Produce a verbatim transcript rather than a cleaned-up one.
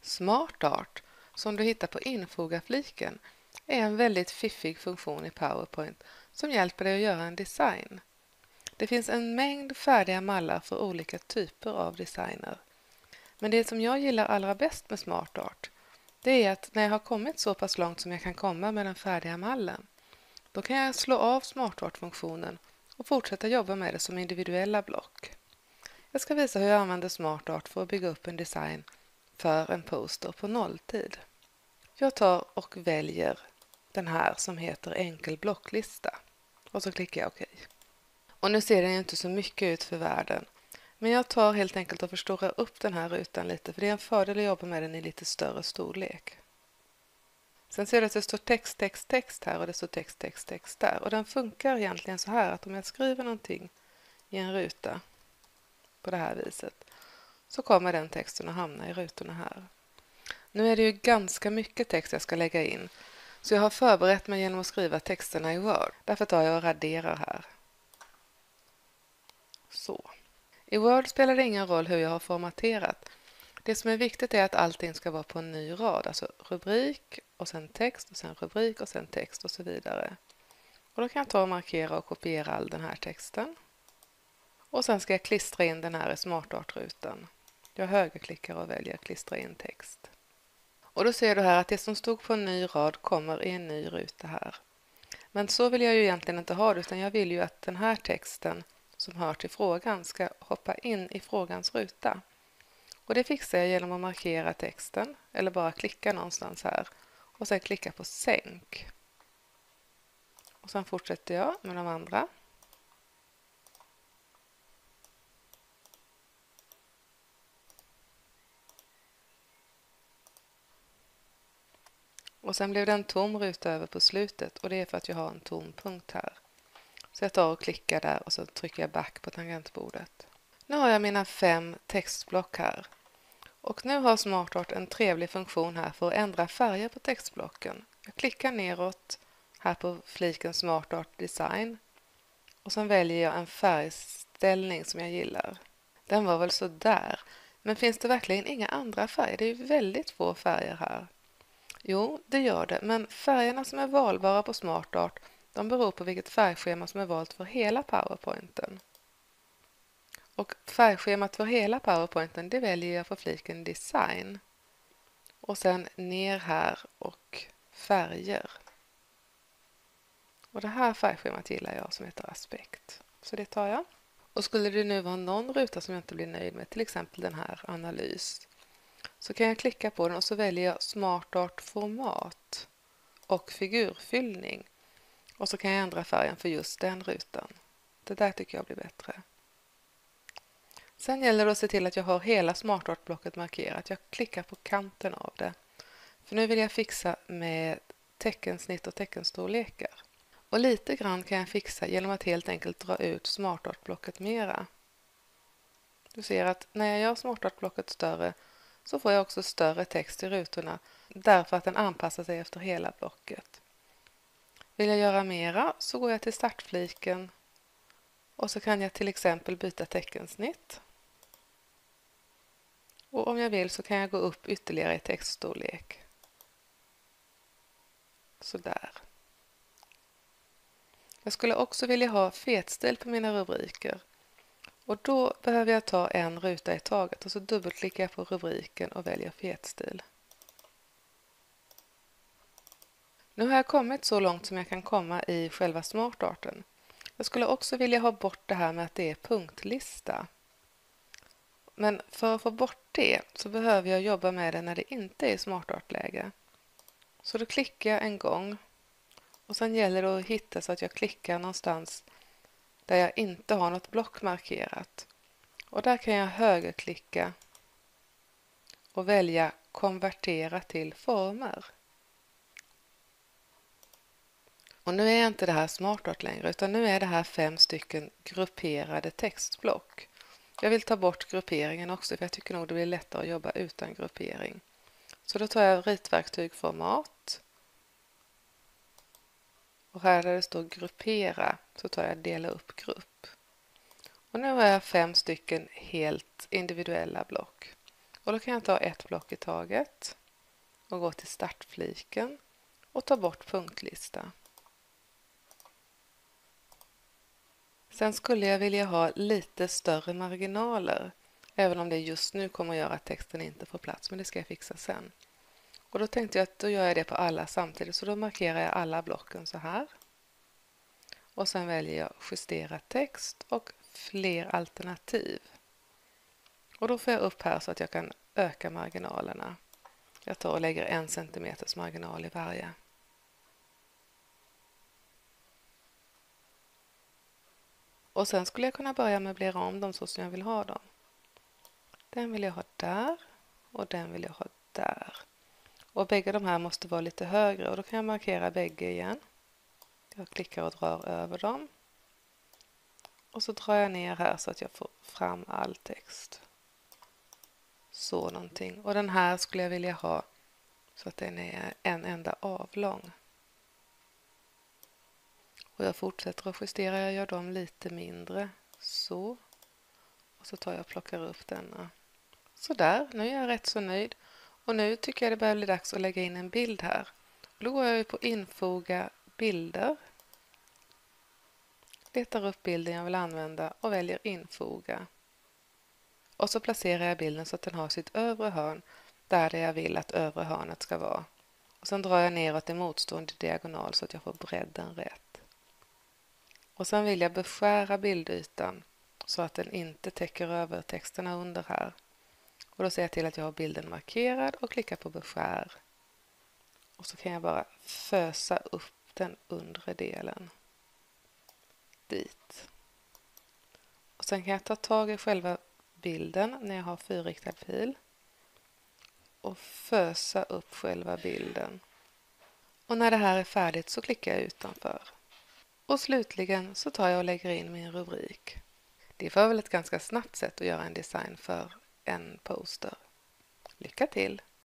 Smart Art, som du hittar på infoga-fliken, är en väldigt fiffig funktion i PowerPoint som hjälper dig att göra en design. Det finns en mängd färdiga mallar för olika typer av designer. Men det som jag gillar allra bäst med Smart Art, det är att när jag har kommit så pass långt som jag kan komma med den färdiga mallen, då kan jag slå av Smart Art-funktionen och fortsätta jobba med det som individuella block. Jag ska visa hur jag använder Smart Art för att bygga upp en design för en poster på nolltid. Jag tar och väljer den här som heter enkel blocklista och så klickar jag OK. Och nu ser den inte så mycket ut för världen, men jag tar helt enkelt och förstorar upp den här rutan lite, för det är en fördel att jobba med den i lite större storlek. Sen ser du att det står text, text, text här och det står text, text, text där. Och den funkar egentligen så här att om jag skriver någonting i en ruta på det här viset så kommer den texten att hamna i rutorna här. Nu är det ju ganska mycket text jag ska lägga in, så jag har förberett mig genom att skriva texterna i Word. Därför tar jag och raderar här. Så. I Word spelar det ingen roll hur jag har formaterat. Det som är viktigt är att allting ska vara på en ny rad, alltså rubrik och sen text och sen rubrik och sen text och så vidare. Och då kan jag ta och markera och kopiera all den här texten. Och sen ska jag klistra in den här i Smart Art-rutan. Jag högerklickar och väljer klistra in text. Och då ser du här att det som stod på en ny rad kommer i en ny ruta här. Men så vill jag ju egentligen inte ha det, utan jag vill ju att den här texten som hör till frågan ska hoppa in i frågans ruta. Och det fixar jag genom att markera texten eller bara klicka någonstans här och sen klicka på sänk. Och sen fortsätter jag med de andra. Och sen blev det en tom ruta över på slutet och det är för att jag har en tom punkt här. Så jag tar och klickar där och så trycker jag back på tangentbordet. Nu har jag mina fem textblock här. Och nu har Smart Art en trevlig funktion här för att ändra färger på textblocken. Jag klickar neråt här på fliken Smart Art Design och sen väljer jag en färgställning som jag gillar. Den var väl så där. Men finns det verkligen inga andra färger? Det är ju väldigt få färger här. Jo, det gör det, men färgerna som är valbara på Smart Art, de beror på vilket färgschema som är valt för hela PowerPointen. Och färgschemat för hela PowerPointen, det väljer jag på fliken Design. Och sen ner här och färger. Och det här färgschemat gillar jag som heter Aspekt. Så det tar jag. Och skulle det nu vara någon ruta som jag inte blir nöjd med, till exempel den här Analys, så kan jag klicka på den och så väljer jag Smart Art Format och Figurfyllning. Och så kan jag ändra färgen för just den rutan. Det där tycker jag blir bättre. Sen gäller det att se till att jag har hela Smart Art-blocket markerat. Jag klickar på kanten av det. För nu vill jag fixa med teckensnitt och teckenstorlekar. Och lite grann kan jag fixa genom att helt enkelt dra ut Smart Art-blocket mera. Du ser att när jag gör Smart Art-blocket större så får jag också större text i rutorna därför att den anpassar sig efter hela blocket. Vill jag göra mera så går jag till startfliken och så kan jag till exempel byta teckensnitt. Och om jag vill så kan jag gå upp ytterligare i textstorlek. Så där. Jag skulle också vilja ha fetstil på mina rubriker. Och då behöver jag ta en ruta i taget och så dubbelklickar jag på rubriken och väljer fetstil. Nu har jag kommit så långt som jag kan komma i själva Smart Arten. Jag skulle också vilja ha bort det här med att det är punktlista. Men för att få bort det så behöver jag jobba med det när det inte är Smart Art-läge. Så då klickar jag en gång och sen gäller det att hitta så att jag klickar någonstans där jag inte har något block markerat. Och där kan jag högerklicka och välja konvertera till former. Och nu är inte det här Smart Art längre utan nu är det här fem stycken grupperade textblock. Jag vill ta bort grupperingen också för jag tycker nog det blir lättare att jobba utan gruppering. Så då tar jag ritverktyg format. Och här där det står gruppera så tar jag dela upp grupp. Och nu har jag fem stycken helt individuella block. Och då kan jag ta ett block i taget och gå till startfliken och ta bort punktlista. Sen skulle jag vilja ha lite större marginaler, även om det just nu kommer att göra att texten inte får plats, men det ska jag fixa sen. Och då tänkte jag att då gör jag det på alla samtidigt, så då markerar jag alla blocken så här. Och sen väljer jag justera text och fler alternativ. Och då får jag upp här så att jag kan öka marginalerna. Jag tar och lägger en centimeters marginal i varje. Och sen skulle jag kunna börja möblera om dem så som jag vill ha dem. Den vill jag ha där och den vill jag ha där. Och bägge de här måste vara lite högre och då kan jag markera bägge igen. Jag klickar och drar över dem. Och så drar jag ner här så att jag får fram all text. Så någonting. Och den här skulle jag vilja ha så att den är en enda avlång. Och jag fortsätter att justera. Jag gör dem lite mindre. Så. Och så tar jag och plockar upp denna. Så där. Nu är jag rätt så nöjd. Och nu tycker jag det börjar bli dags att lägga in en bild här. Och då går jag på infoga bilder. Letar upp bilden jag vill använda och väljer infoga. Och så placerar jag bilden så att den har sitt övre hörn där jag vill att övre hörnet ska vara. Och sen drar jag neråt i motstående diagonal så att jag får bredden rätt. Och sen vill jag beskära bildytan så att den inte täcker över texterna under här. Och då ser jag till att jag har bilden markerad och klickar på beskär. Och så kan jag bara fösa upp den undre delen. Dit. Och sen kan jag ta tag i själva bilden när jag har fyrriktad fil. Och fösa upp själva bilden. Och när det här är färdigt så klickar jag utanför. Och slutligen så tar jag och lägger in min rubrik. Det var väl ett ganska snabbt sätt att göra en design för en poster. Lycka till!